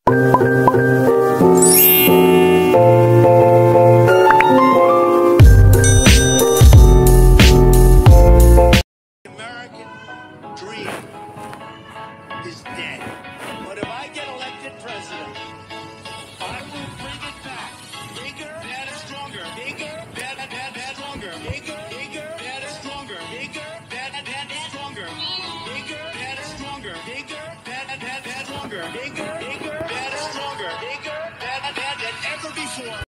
American dream is dead. But if I get elected president, I will bring it back. Bigger, better, stronger. Bigger, better, stronger. Bigger, better, stronger. Bigger, better, stronger. Bigger, better, stronger. Bigger, better, stronger. Bigger, better, stronger. Bigger, better than ever before.